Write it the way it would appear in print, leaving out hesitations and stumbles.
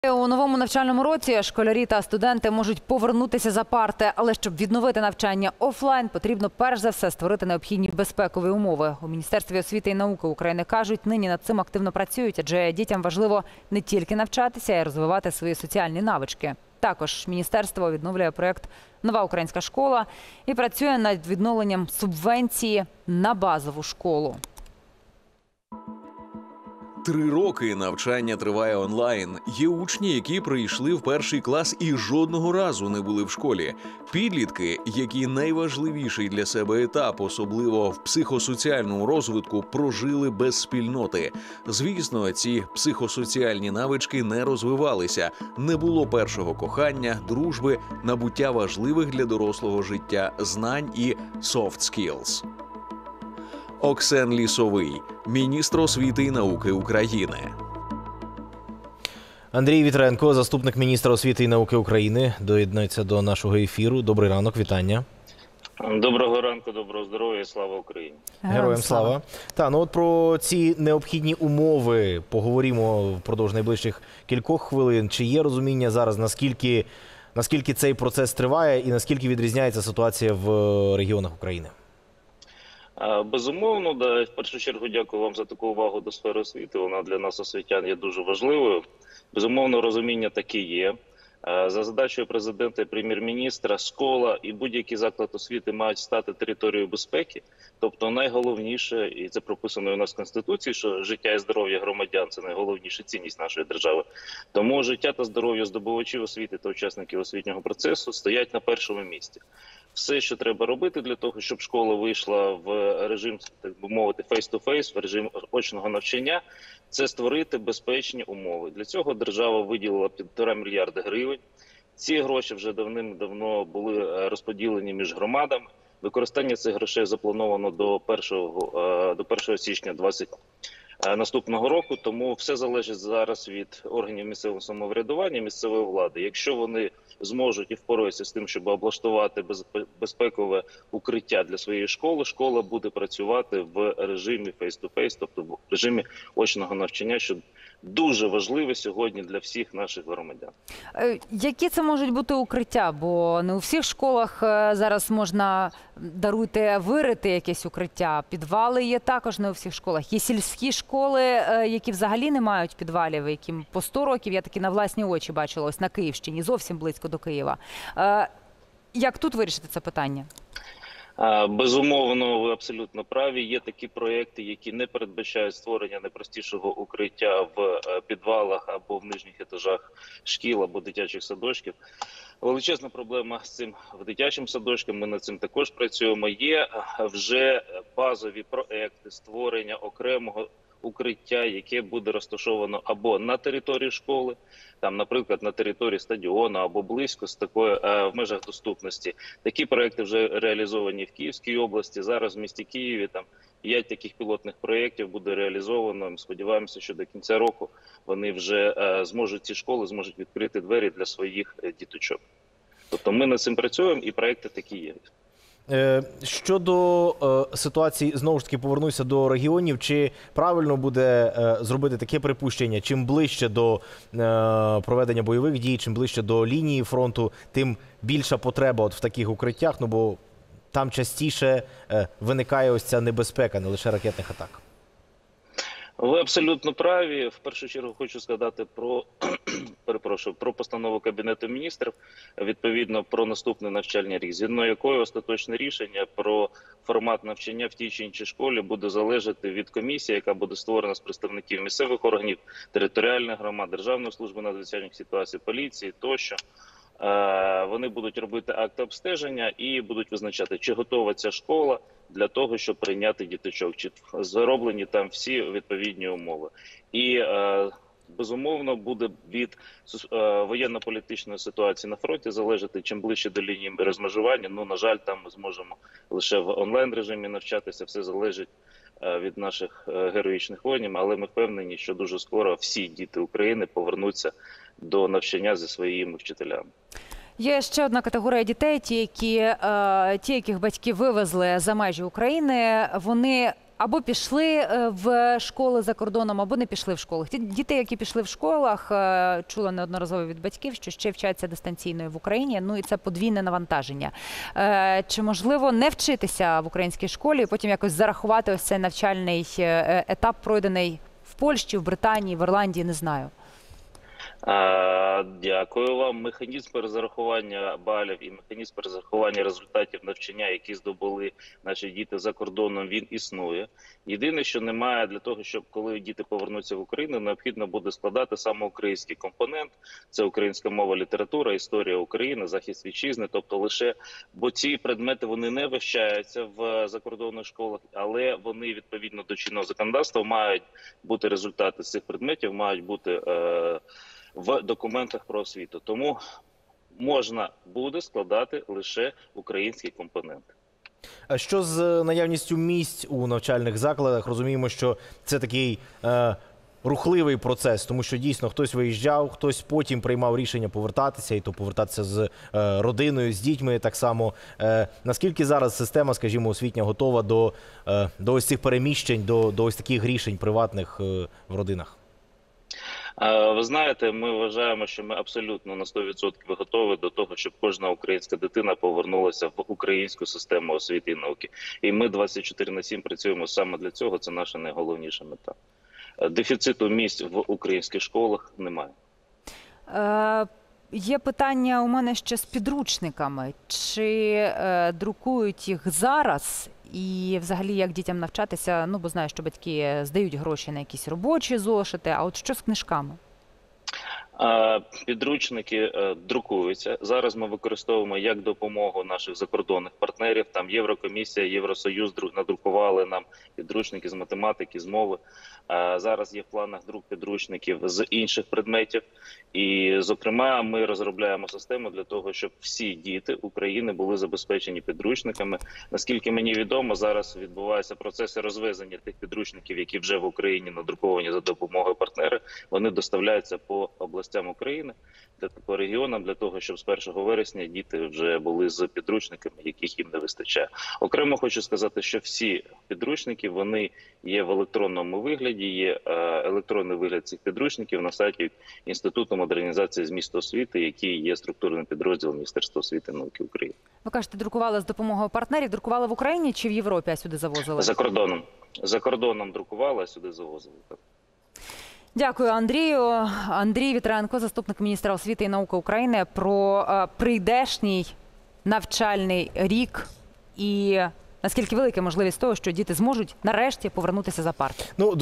У новому навчальному році школярі та студенти можуть повернутися за парти, але щоб відновити навчання офлайн, потрібно перш за все створити необхідні безпекові умови. У Міністерстві освіти і науки України кажуть, нині над цим активно працюють, адже дітям важливо не тільки навчатися, а й розвивати свої соціальні навички. Також міністерство відновлює проєкт «Нова українська школа» і працює над відновленням субвенції на базову школу. 3 роки навчання триває онлайн. Є учні, які прийшли в перший клас і жодного разу не були в школі. Підлітки, які найважливіший для себе етап, особливо в психосоціальному розвитку, прожили без спільноти. Звісно, ці психосоціальні навички не розвивалися. Не було першого кохання, дружби, набуття важливих для дорослого життя знань і soft skills. Оксен Лісовий, міністр освіти і науки України. Андрій Вітренко, заступник міністра освіти і науки України, доєднується до нашого ефіру. Добрий ранок, вітання. Доброго ранку, доброго здоров'я, слава Україні. Героям слава. От про ці необхідні умови поговоримо впродовж найближчих кількох хвилин. Чи є розуміння зараз, наскільки цей процес триває і наскільки відрізняється ситуація в регіонах України? Безумовно, в першу чергу дякую вам за таку увагу до сфери освіти. Вона для нас, освітян, є дуже важливою. Безумовно, розуміння таке є. За задачею президента і прем'єр-міністра, школа і будь-який заклад освіти мають стати територією безпеки. Тобто найголовніше, і це прописано у нас в Конституції, що життя і здоров'я громадян – це найголовніша цінність нашої держави. Тому життя та здоров'я здобувачів освіти та учасників освітнього процесу стоять на першому місці. Все, що треба робити для того, щоб школа вийшла в режим, так би мовити, face-to-face, в режим очного навчання, це створити безпечні умови. Для цього держава виділила 1,5 мільярда гривень. Ці гроші вже давним-давно були розподілені між громадами. Використання цих грошей заплановано до 1 січня наступного року, тому все залежить зараз від органів місцевого самоврядування, місцевої влади. Якщо вони зможуть і впораються з тим, щоб облаштувати безпекове укриття для своєї школи, школа буде працювати в режимі face-to-face, тобто в режимі очного навчання, що дуже важливе сьогодні для всіх наших громадян. Які це можуть бути укриття? Бо не у всіх школах зараз можна, даруйте, вирити якесь укриття. Підвали є також не у всіх школах. Є сільські школи, які взагалі не мають підвалів, яким по 100 років, я таки на власні очі бачила, ось на Київщині, зовсім близько до Києва. Як тут вирішити це питання? Безумовно, ви абсолютно праві. Є такі проекти, які не передбачають створення найпростішого укриття в підвалах або в нижніх етажах шкіл або дитячих садочків. Величезна проблема з цим в дитячим садочкам, ми над цим також працюємо. Є вже базові проекти створення окремого укриття, яке буде розташовано або на території школи, там, наприклад, на території стадіону або близько з такої в межах доступності. Такі проекти вже реалізовані в Київській області. Зараз в місті Києві там 5 таких пілотних проєктів буде реалізовано. Ми сподіваємося, що до кінця року вони вже ці школи зможуть відкрити двері для своїх діточок. Тобто ми над цим працюємо і проекти такі є. Щодо ситуації, знову ж таки, повернуся до регіонів. Чи правильно буде зробити таке припущення, чим ближче до проведення бойових дій, чим ближче до лінії фронту, тим більша потреба в таких укриттях, бо там частіше виникає ось ця небезпека, не лише ракетних атак? Ви абсолютно праві. В першу чергу хочу сказати про постанову Кабінету міністрів, відповідно про наступний навчальний рік, згідно якої остаточне рішення про формат навчання в тій чи іншій школі буде залежати від комісії, яка буде створена з представників місцевих органів, територіальних громад, Державної служби надзвичайних ситуацій, поліції тощо. Вони будуть робити акти обстеження і будуть визначати, чи готова ця школа для того, щоб прийняти діточок, чи зроблені там всі відповідні умови. І, безумовно, буде від воєнно-політичної ситуації на фронті залежати, чим ближче до лінії розмежування. На жаль, там ми зможемо лише в онлайн-режимі навчатися, все залежить від наших героїчних воїнів, але ми впевнені, що дуже скоро всі діти України повернуться до навчання зі своїми вчителями. Є ще одна категорія дітей, ті, яких батьки вивезли за межі України, вони або пішли в школи за кордоном, або не пішли в школах. Ті діти, які пішли в школах, чула неодноразово від батьків, що ще вчаться дистанційно в Україні, ну і це подвійне навантаження. Чи можливо не вчитися в українській школі і потім якось зарахувати ось цей навчальний етап, пройдений в Польщі, в Британії, в Ірландії, не знаю. Дякую вам. Механізм перезарахування балів і механізм перезарахування результатів навчання, які здобули наші діти за кордоном, він існує. Єдине, що немає для того, щоб коли діти повернуться в Україну, необхідно буде складати саме український компонент. Це українська мова, література, історія України, захист вітчизни, тобто лише, бо ці предмети вони не вивчаються в закордонних школах, але вони відповідно до чинного законодавства мають бути результати з цих предметів, мають бути в документах про освіту. Тому можна буде складати лише український компонент. А що з наявністю місць у навчальних закладах? Розуміємо, що це такий рухливий процес, тому що дійсно хтось виїжджав, хтось потім приймав рішення повертатися, і то повертатися з родиною, з дітьми так само. Наскільки зараз система, скажімо, освітня готова до ось цих переміщень, до ось таких рішень приватних в родинах? Ви знаєте, ми вважаємо, що ми абсолютно на 100% готові до того, щоб кожна українська дитина повернулася в українську систему освіти і науки. І ми 24/7 працюємо саме для цього, це наша найголовніша мета. Дефіциту місць в українських школах немає. Є питання у мене ще з підручниками. Чи друкують їх зараз? І взагалі, як дітям навчатися? Ну, бо знаю, що батьки здають гроші на якісь робочі зошити, а от що з книжками? Підручники друкуються. Зараз ми використовуємо як допомогу наших закордонних партнерів. Там Єврокомісія, Євросоюз надрукували нам підручники з математики, з мови. Зараз є в планах друк підручників з інших предметів. І, зокрема, ми розробляємо систему для того, щоб всі діти України були забезпечені підручниками. Наскільки мені відомо, зараз відбуваються процеси розвезення тих підручників, які вже в Україні надруковані за допомогою партнерів. Вони доставляються по областям України, по регіонам, для того, щоб з 1 вересня діти вже були з підручниками, яких їм не вистачає. Окремо хочу сказати, що всі підручники, вони є в електронному вигляді, є електронний вигляд цих підручників на сайті Інституту модернізації змісту освіти, який є структурним підрозділом Міністерства освіти і науки України. Ви кажете, друкували з допомогою партнерів. Друкували в Україні чи в Європі, а сюди завозили? За кордоном. За кордоном друкували, а сюди завозили. Дякую, Андрію. Андрій Вітренко, заступник міністра освіти і науки України, про прийдешній навчальний рік і наскільки велика можливість того, що діти зможуть нарешті повернутися за парти.